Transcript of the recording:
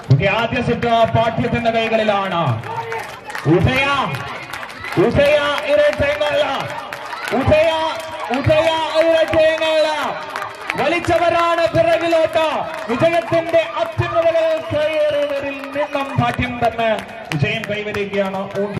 ആദ്യ സെറ്റ് പാഠ്യത്തിന്റെ കൈകളിലാണ്. ഉദയ ഇരട്ടേങ്ങ വലിച്ചവരാണ് പിറകിലോട്ട്. വിജയത്തിന്റെ അത്യുന്നതകളിൽ കയറിയവരിൽ നിന്നും ഭാഗ്യം തന്നെ വിജയം കൈവരികയാണ്.